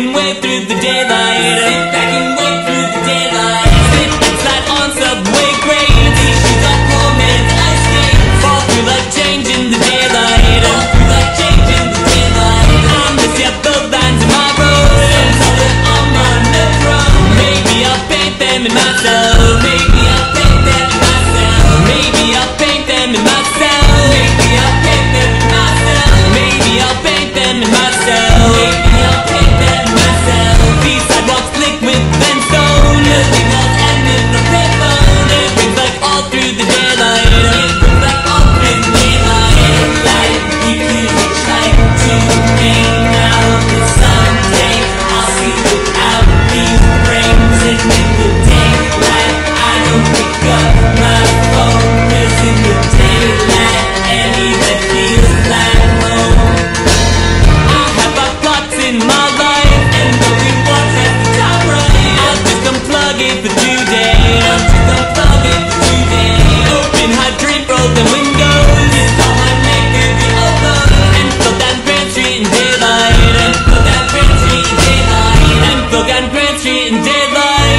and wave through the daylight. Sit back and wave through the daylight. Slip and slide on subway grades. She's up home and ice skate. Fall through like change in the daylight. Fall through like change in the daylight. I miss ya, the lines in my road. Some color on my metro. Maybe I'll paint them in myself. Maybe I'll paint them in myself. Maybe I'll paint them in myself. Maybe I'll paint them in myself. Maybe I'll paint them in myself. Maybe I'll paint them in myself. These sidewalks slick with brimstone. Nothing else and in the payphone. It rings like all through the daylight. It rings like all through the daylight. Daylight, we could hitchhike to Maine now. But someday I'll see without these frames. And in the daylight, I don't pick up my phone. 'Cause in the daylight, any that feels like home. I have my plots in my life, and the reward has the top right. I'll just unplug it for today. I'll just unplug it for today. Open hydrant, broken windows. Install my maker, the upload. And float down Grand Street in daylight. And float down Grand Street in daylight. And float down Grand Street in daylight.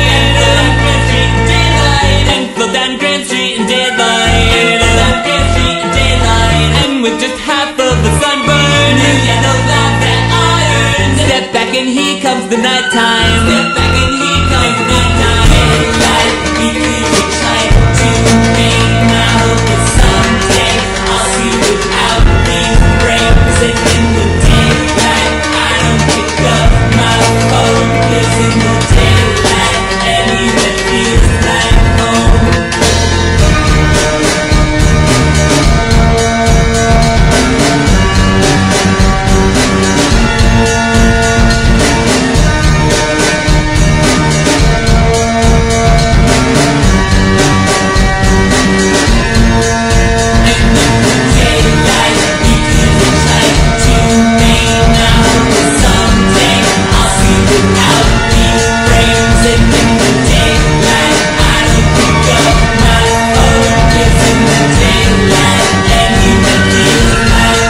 And float down Grand Street in daylight. And float down Grand Street in daylight. And float down Grand Street in daylight. And with just half of the sunburn, new yellow light that iron. Step back and here comes the nighttime. Step back and here comes the nighttime. Daylight, we could hitchhike to Maine now. But someday I'll see without these frames. And in the daylight, I don't pick up my phone. 'Cause in the daylight, any that feels like home.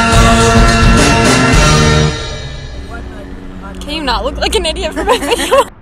Can you not look like an idiot for my video?